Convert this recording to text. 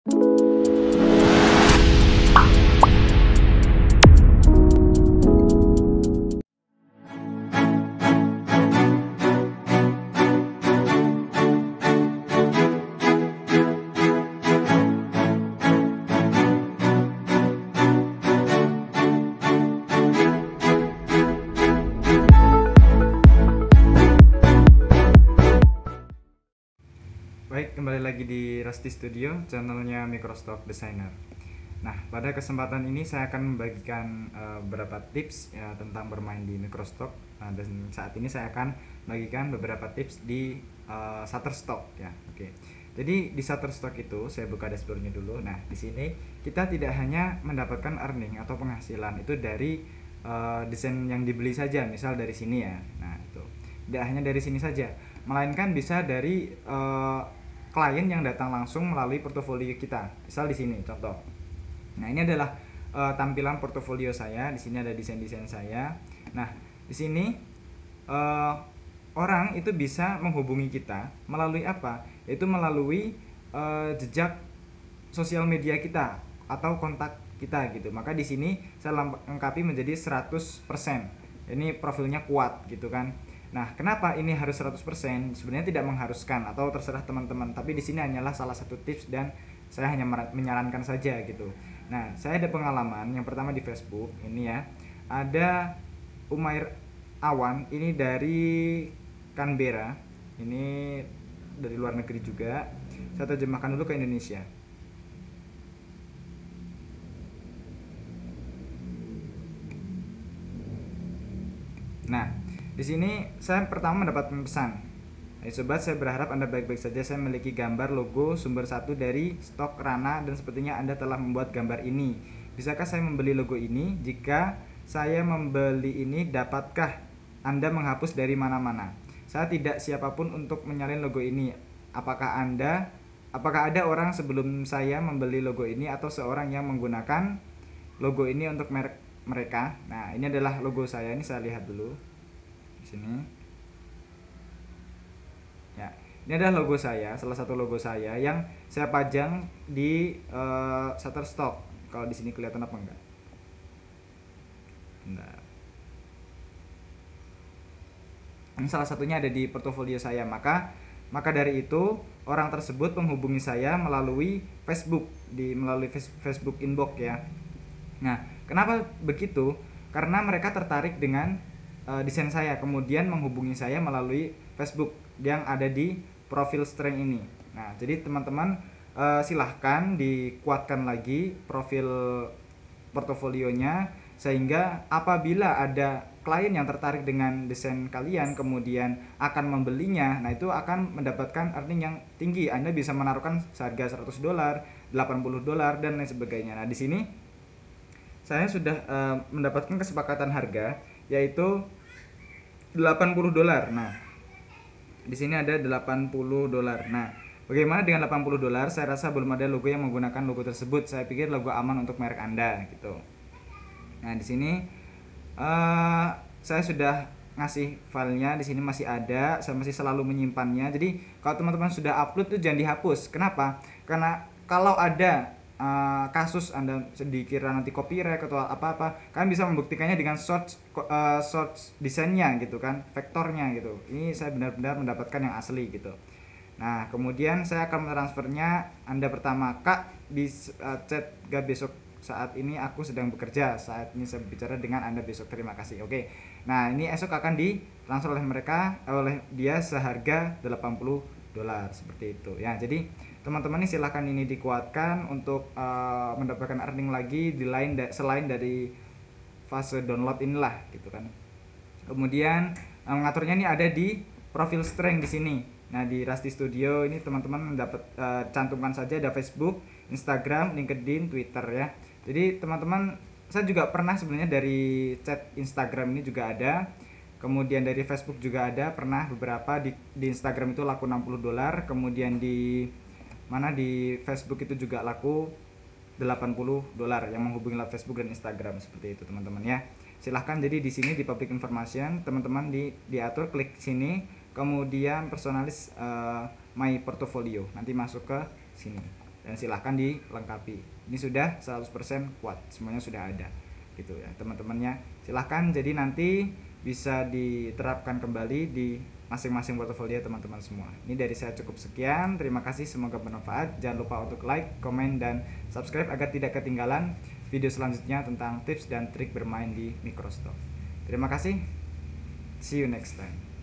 Baik, kembali lagi di Rusty Studio, channelnya Microstock Designer. Nah, pada kesempatan ini saya akan membagikan beberapa tips ya, tentang bermain di Microstock. Dan saat ini saya akan bagikan beberapa tips di Shutterstock ya. Oke. Jadi di Shutterstock itu saya buka dashboardnya dulu. Nah, di sini kita tidak hanya mendapatkan earning atau penghasilan itu dari desain yang dibeli saja, misal dari sini ya. Nah, itu tidak hanya dari sini saja, melainkan bisa dari klien yang datang langsung melalui portofolio kita. Misal di sini contoh. Nah, ini adalah tampilan portofolio saya. Di sini ada desain-desain saya. Nah, di sini orang itu bisa menghubungi kita melalui apa? Yaitu melalui jejak sosial media kita atau kontak kita gitu. Maka di sini saya lengkapi menjadi 100%. Ini profilnya kuat gitu kan. Nah, kenapa ini harus 100%? Sebenarnya tidak mengharuskan atau terserah teman-teman, tapi di sini hanyalah salah satu tips dan saya hanya menyarankan saja gitu. Nah, saya ada pengalaman yang pertama di Facebook ini ya. Ada Umair Awan, ini dari Canberra. Ini dari luar negeri juga. Saya terjemahkan dulu ke Indonesia. Nah, di sini saya pertama mendapatkan pesan. Sobat, saya berharap Anda baik-baik saja. Saya memiliki gambar logo sumber satu dari stok Rana dan sepertinya Anda telah membuat gambar ini. Bisakah saya membeli logo ini? Jika saya membeli ini, dapatkah Anda menghapus dari mana-mana? Saya tidak siapapun untuk menyalin logo ini. Apakah ada orang sebelum saya membeli logo ini atau seorang yang menggunakan logo ini untuk merek mereka? Nah, ini adalah logo saya. Ini saya lihat dulu di sini. Ya, ini adalah logo saya, salah satu logo saya yang saya pajang di Shutterstock. Kalau di sini kelihatan apa enggak? Enggak. Ini salah satunya ada di portofolio saya. Maka dari itu orang tersebut menghubungi saya melalui Facebook, melalui Facebook inbox ya. Nah, kenapa begitu? Karena mereka tertarik dengan desain saya, kemudian menghubungi saya melalui Facebook yang ada di profil strength ini. Nah, jadi teman-teman silahkan dikuatkan lagi profil portofolionya, sehingga apabila ada klien yang tertarik dengan desain kalian kemudian akan membelinya, nah itu akan mendapatkan earning yang tinggi. Anda bisa menaruhkan seharga $100, $80 dan lain sebagainya. Nah, di sini saya sudah mendapatkan kesepakatan harga yaitu $80. Nah, di sini ada $80. Nah, bagaimana dengan $80? Saya rasa belum ada logo yang menggunakan logo tersebut. Saya pikir logo aman untuk merek Anda gitu. Nah, di sini saya sudah ngasih filenya, di sini masih ada, saya masih selalu menyimpannya. Jadi kalau teman-teman sudah upload itu jangan dihapus. Kenapa? Karena kalau ada kasus Anda dikira nanti copyright atau apa-apa, kalian bisa membuktikannya dengan source desainnya gitu kan, vektornya gitu. Ini saya benar-benar mendapatkan yang asli gitu. Nah, kemudian saya akan mentransfernya. Anda pertama, Kak, di chat gak besok, saat ini aku sedang bekerja, saat ini saya bicara dengan Anda besok, terima kasih. Oke. Nah, ini esok akan ditransfer oleh mereka, oleh dia seharga $80 seperti itu ya. Jadi teman-teman ini silahkan ini dikuatkan untuk mendapatkan earning lagi di selain dari fase download inilah gitu kan. Kemudian mengaturnya ini ada di profil strength di sini. Nah, di Rusty Studio ini teman-teman mendapat cantumkan saja ada Facebook, Instagram, LinkedIn, Twitter ya. Jadi teman-teman, saya juga pernah sebenarnya dari chat Instagram ini juga ada. Kemudian dari Facebook juga ada, pernah beberapa di Instagram itu laku $60, kemudian di Facebook itu juga laku $80 yang menghubungi lewat Facebook dan Instagram seperti itu teman-teman ya. Silahkan, jadi di sini di public information teman-teman diatur, klik sini, kemudian personalis my portfolio, nanti masuk ke sini. dan silahkan dilengkapi. Ini sudah 100% kuat, semuanya sudah ada gitu ya teman-temannya. Silahkan, jadi nanti bisa diterapkan kembali di masing-masing portofolio teman-teman semua. Ini dari saya cukup sekian, terima kasih, semoga bermanfaat. Jangan lupa untuk like, komen, dan subscribe agar tidak ketinggalan video selanjutnya tentang tips dan trik bermain di Microsoft. Terima kasih, see you next time.